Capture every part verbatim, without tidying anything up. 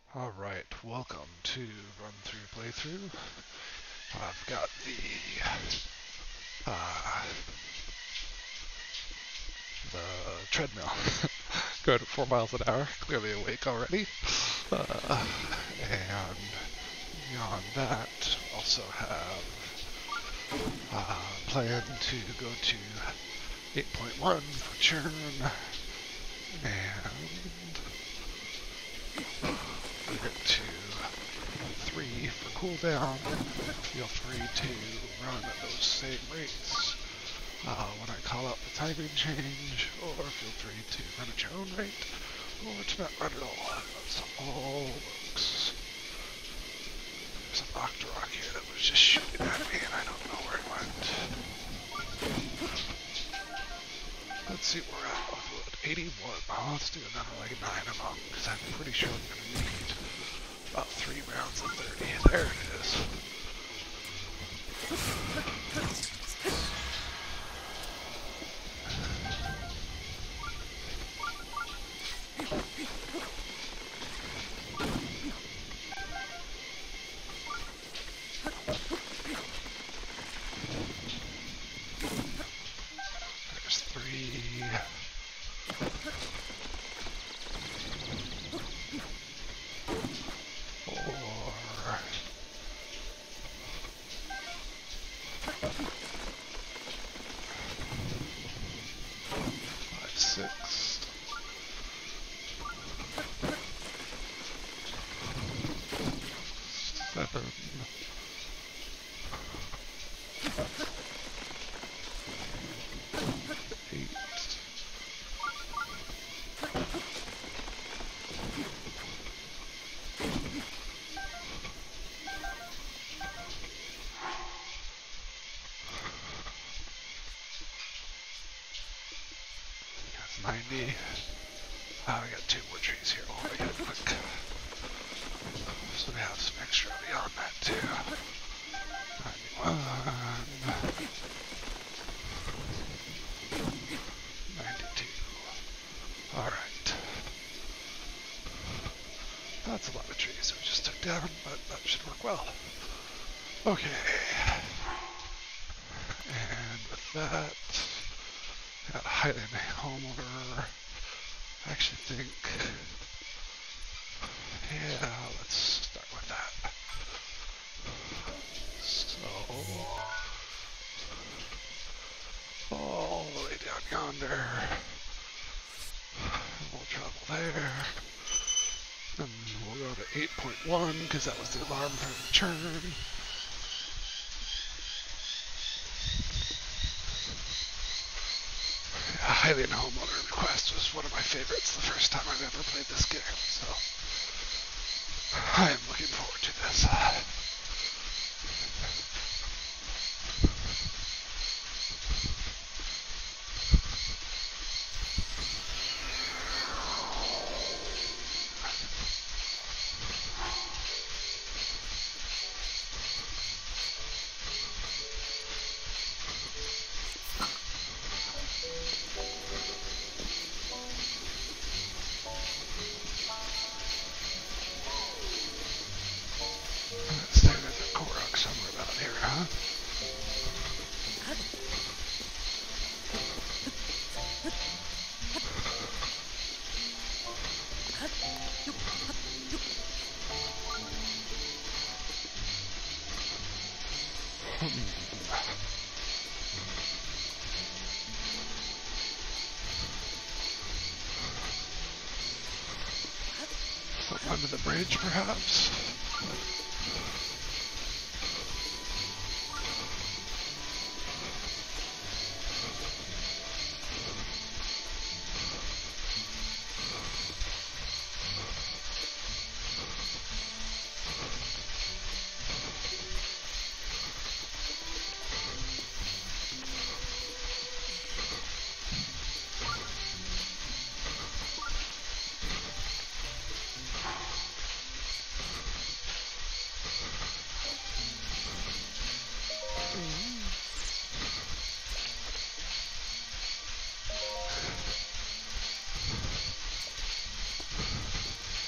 Alright, welcome to Run Through Playthrough. I've got the, uh, the treadmill going at four miles an hour, clearly awake already. Uh, and beyond that, also have uh, plan to go to eight point one for churn, and we'll get to three for cooldown. Feel free to run at those same rates uh, when I call out the timing change, or feel free to run at your own rate, or to not run at all. That's all works. There's an Octorok here that was just shooting at me, and I don't know where it went. Let's see where we're at. Wood eighty-one. Oh, let's do another like nine of them, because I'm pretty sure I'm going to need about three rounds of thirty. There it is. There's three. Four. Five, six. Seven. Eight. That's ninety. Oh, we got two more trees here. Oh, I got it quick. So we have some extra beyond that too. ninety-one. ninety-two. Alright. That's a lot of trees we just took down, but that should work well. Okay. And with that, got Highland Homeowner. I actually think, yeah, let's start with that. So, all the way down yonder, we'll travel there, and we'll go to eight point one, because that was the alarm for the churn. Hylian Homeowner Request was one of my favorites the first time I've ever played this game, so I am looking forward to this. Uh, Stay with the Korok somewhere about here, huh? Something under the bridge, perhaps?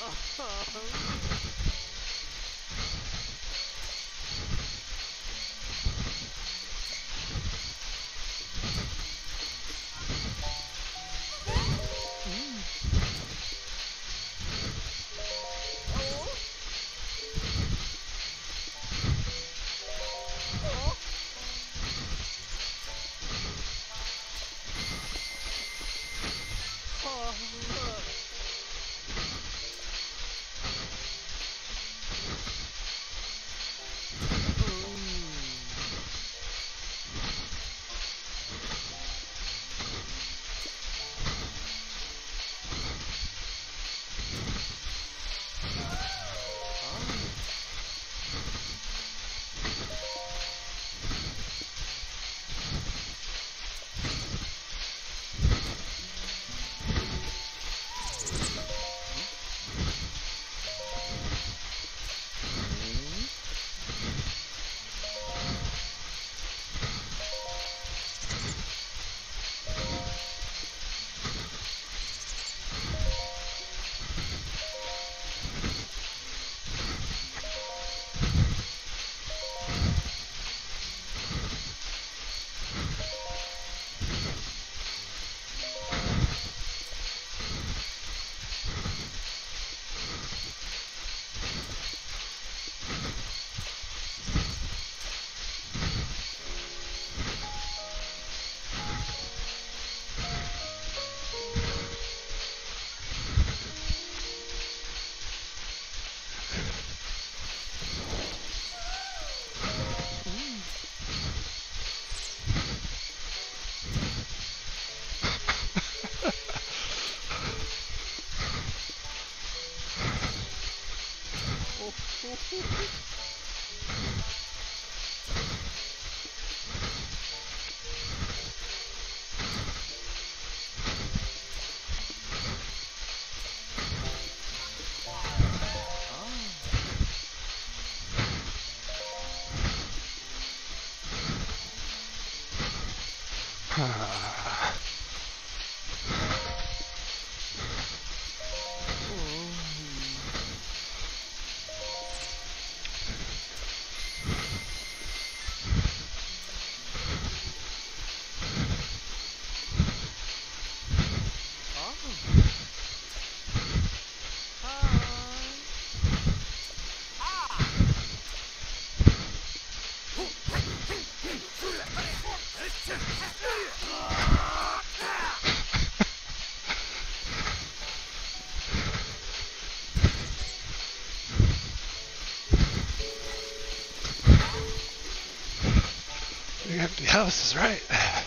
The empty house is right.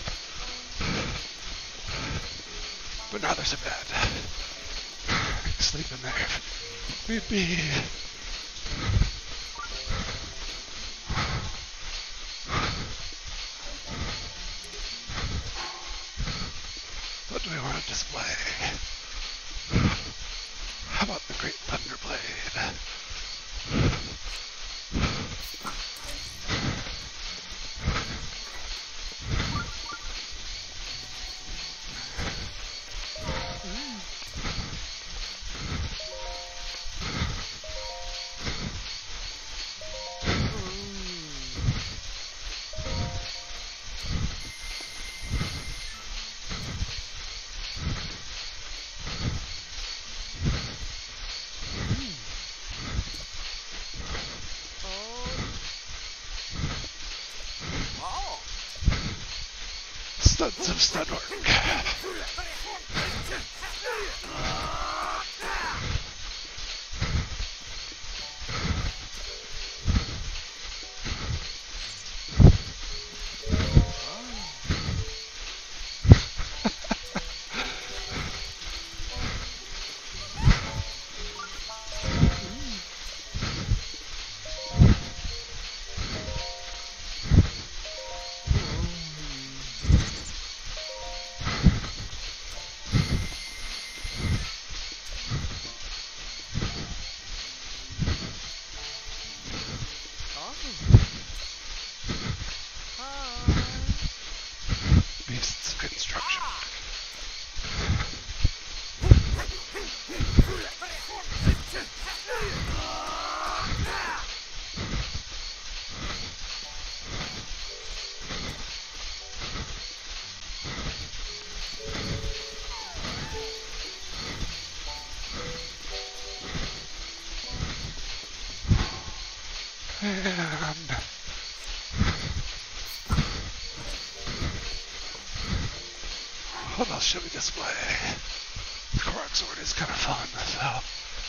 But now there's a bed. I can sleep in there. Beep beep. What do we want to display? How about the Great Thunder Blade? Stunts of stud work. should we display? The Korok sword is kind of fun, so.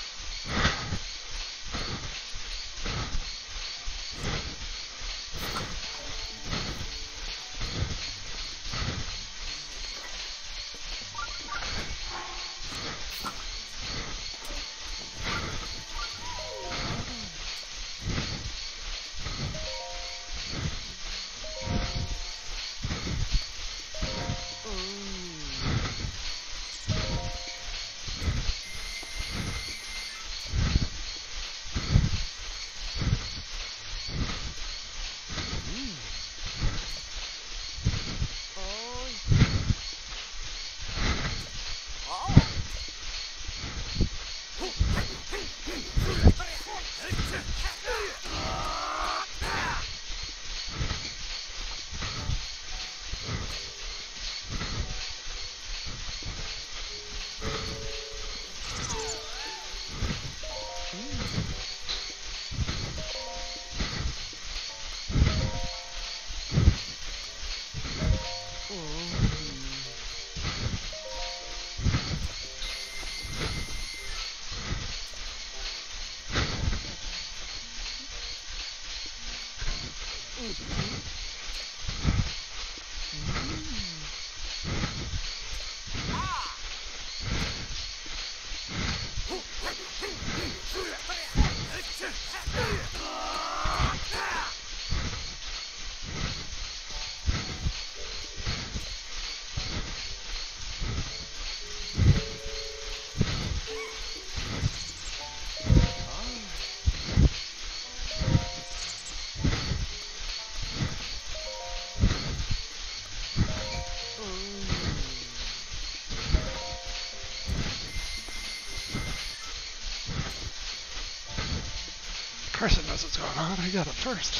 Carson knows what's going on. I got it first.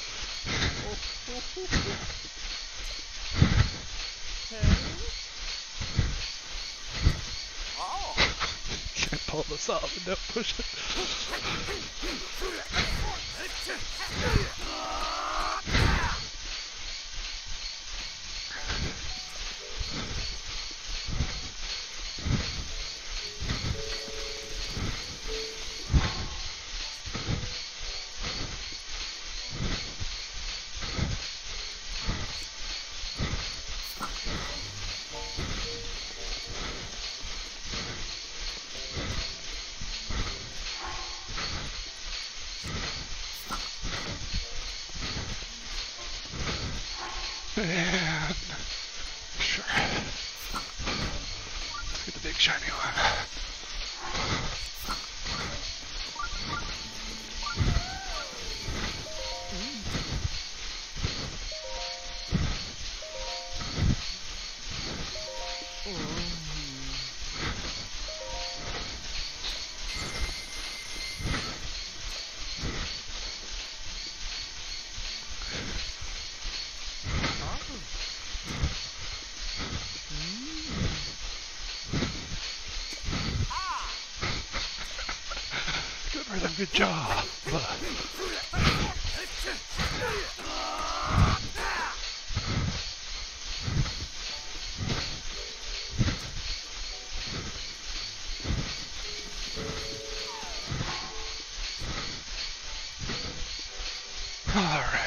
Can't pull this off and don't push it. And sure. Let's get the big shiny one. Good job. All right.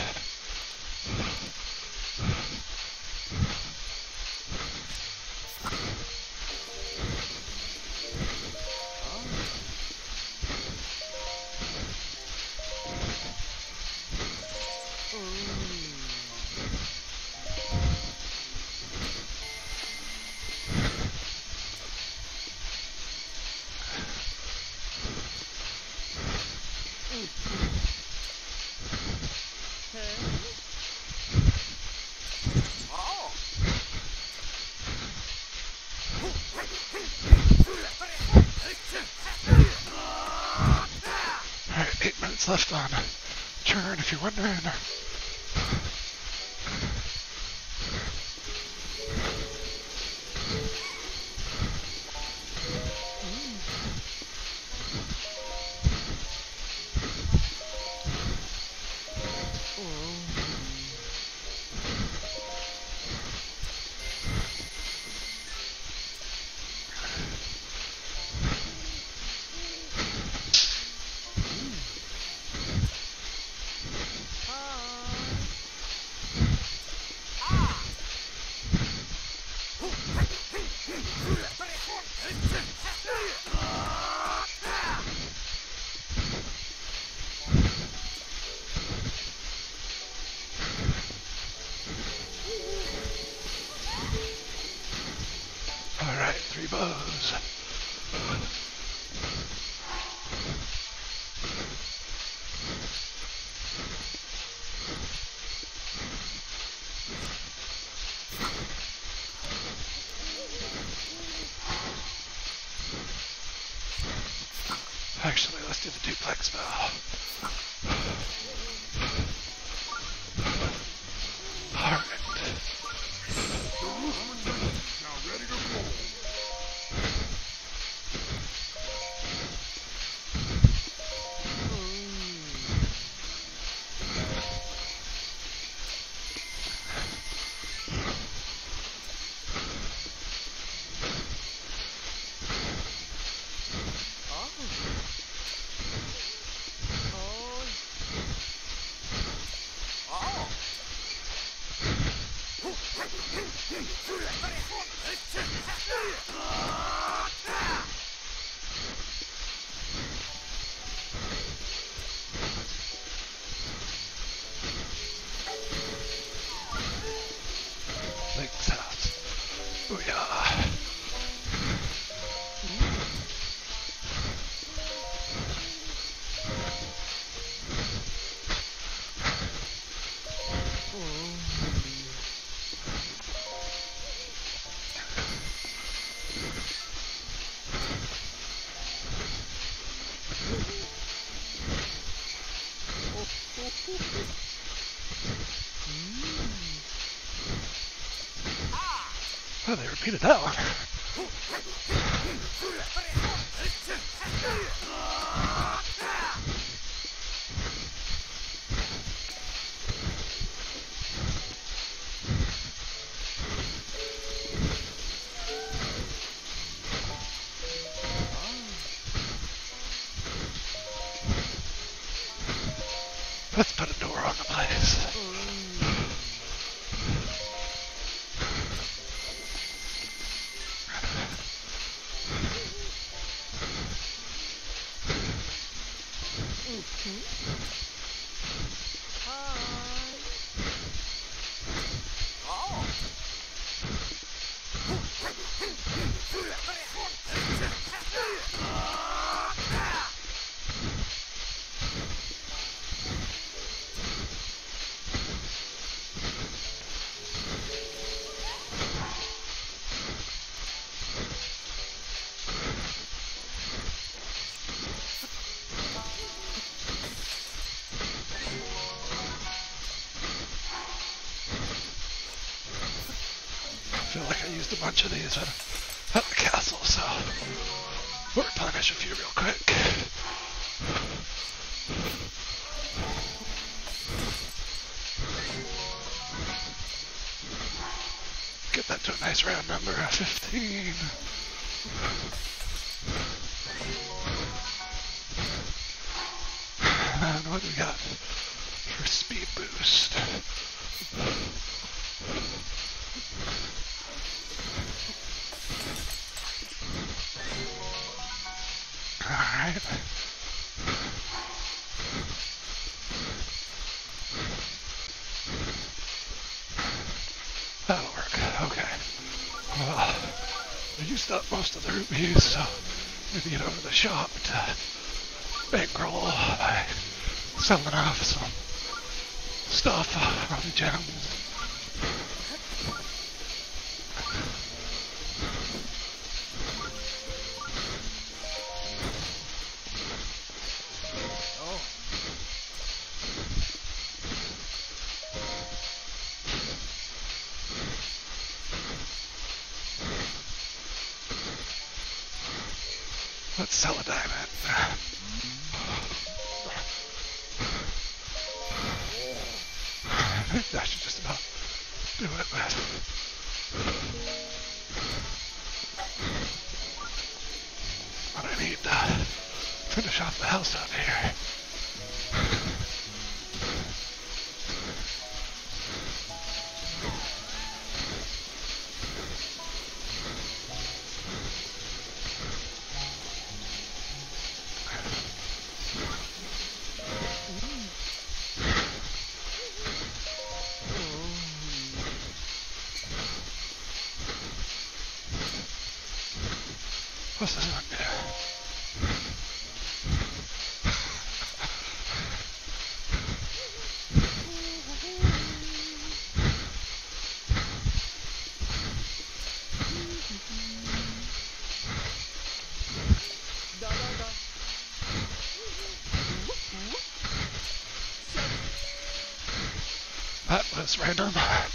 Alright, eight minutes left on turn if you're wondering. bows. Actually, let's do the duplex bow. Alright. Now ready to roll. Link's house. Booyah. Oh, they repeated that one. Let's put a door on the place. I feel like I used a bunch of these at, at the castle, so we'll replenish a few real quick. Get that to a nice round number of fifteen. And what do we got for speed boost? Alright. That'll work. Okay. Well, I used up most of the rupees, so maybe get over to the shop to bankroll by selling off some stuff on the gems. Let's sell a diamond. I think that should just about do it. But I need to finish off the house out here. What's this one? That was random.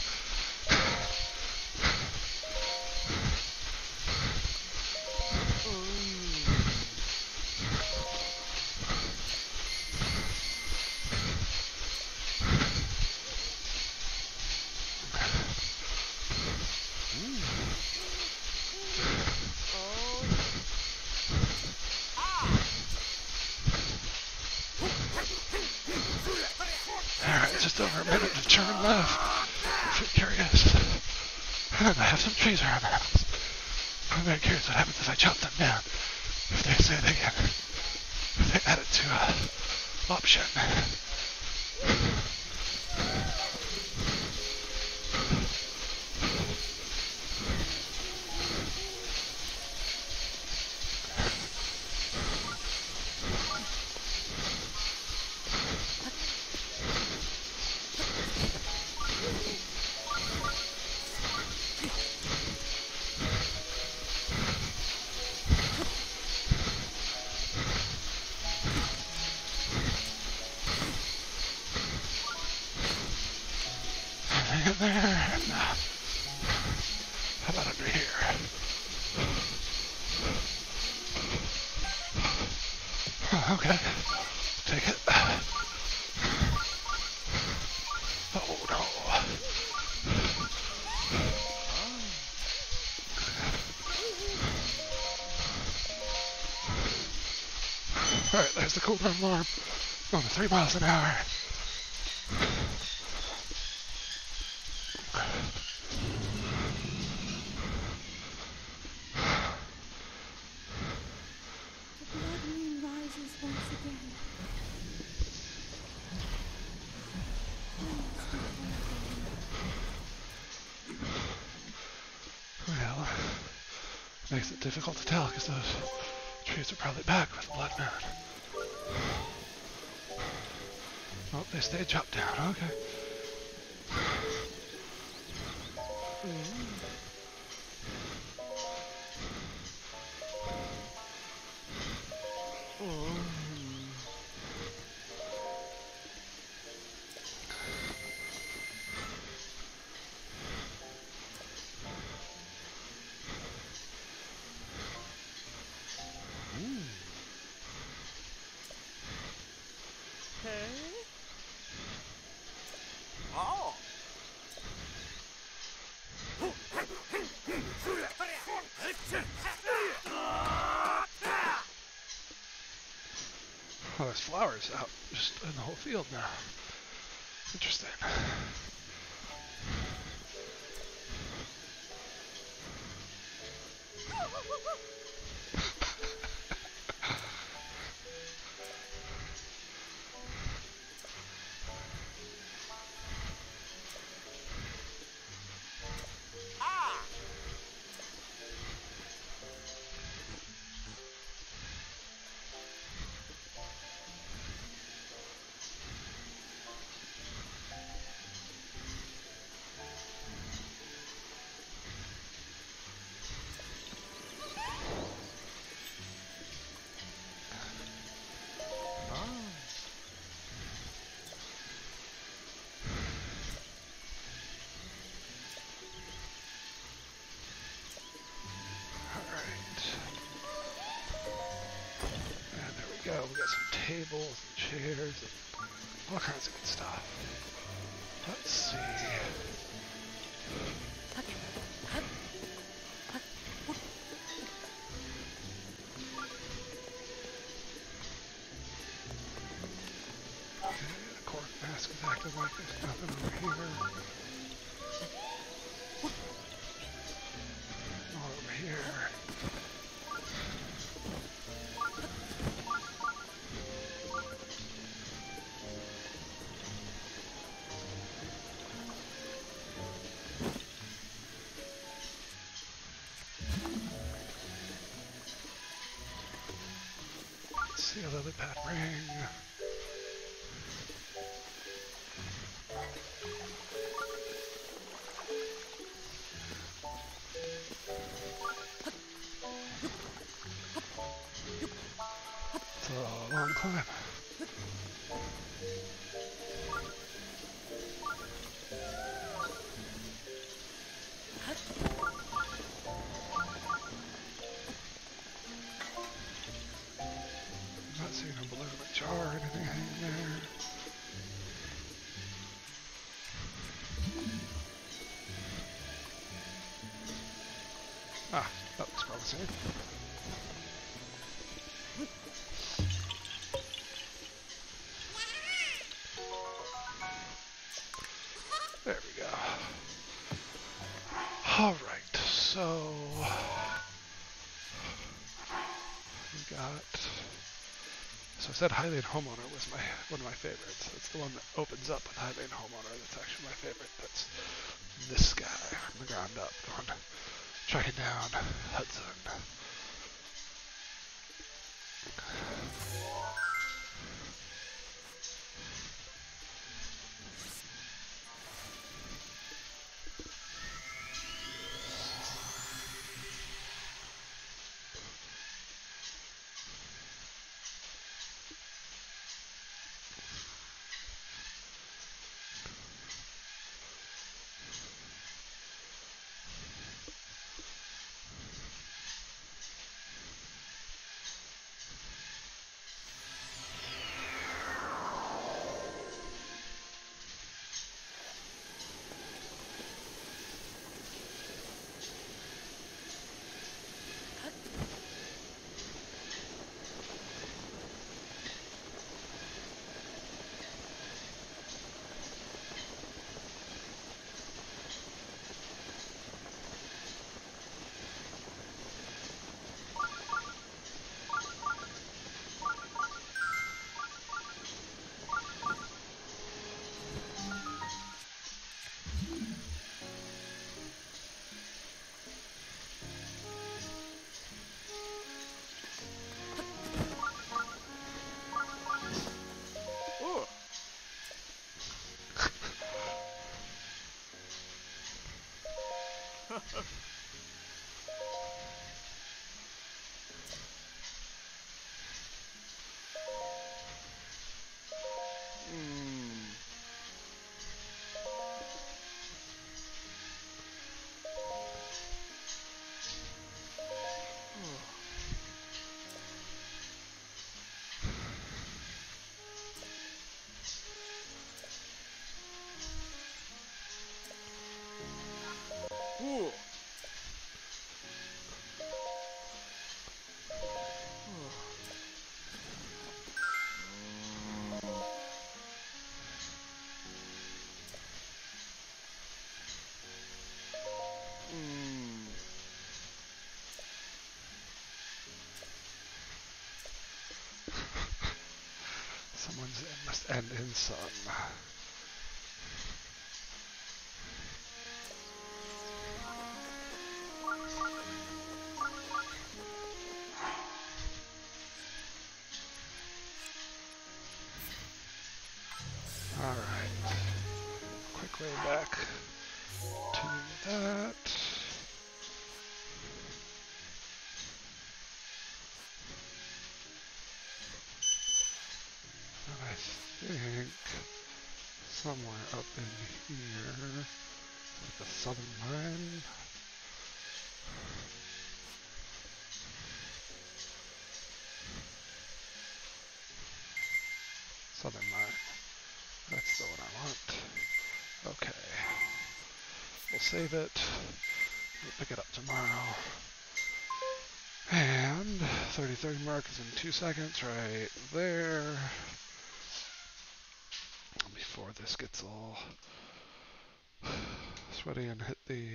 Alright, just over a minute to turn left. If you're curious. And I have some trees around the house. I'm very curious what happens if I chop them down. If they say they can, if they add it to a option. In there, and uh, how about under here? Oh, okay, take it. Oh no. Alright, there's the cool down alarm. Going to three miles an hour. Well, makes it difficult to tell because those trees are probably back with the blood moon. Oh, they stayed chopped down. Okay. Oh, there's flowers out just in the whole field now. Interesting. Go. We got some tables and chairs and all kinds of good stuff. Let's see. Okay, the cork mask is acting like there's nothing over here. All over here. See a lily pad ring. It's a long climb. I'm not seeing a balloon, a jar, or anything hanging there. Ah, that looks promising. There we go. Alright, so we got, so I said Highland Homeowner was my one of my favorites. It's the one that opens up with Highland Homeowner that's actually my favorite. That's this guy from the ground up, going tracking down Hudson. Ooh. Ooh. Someone's end must end in sun. Alright. Quick way back to that. And I think somewhere up in here with the southern line. Southern line. That's the one I want. Okay. We'll save it. We'll pick it up tomorrow. And thirty thirty mark is in two seconds right there. Before this gets all sweaty and hit the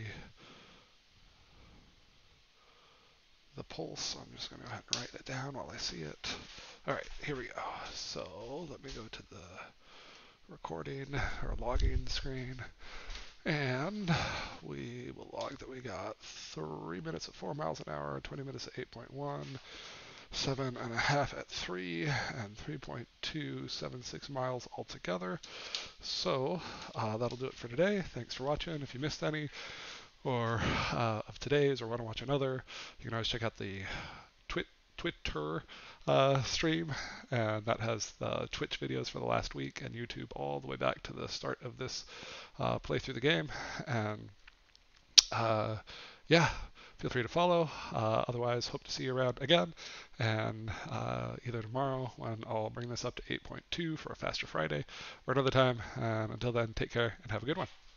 the pulse, I'm just going to go ahead and write it down while I see it. Alright, here we go. So let me go to the recording or logging screen. And we will log that we got three minutes at four miles an hour, twenty minutes at eight point one, seven and a half at three, and three point two seven six miles altogether. So uh, that'll do it for today. Thanks for watching. If you missed any or uh, of today's or want to watch another, you can always check out the Twi- Twitter uh, stream, and that has the Twitch videos for the last week and YouTube all the way back to the start of this uh, play through the game. And uh, yeah, feel free to follow. Uh, otherwise, hope to see you around again, and uh, either tomorrow when I'll bring this up to eight point two for a faster Friday, or another time. And until then, take care and have a good one.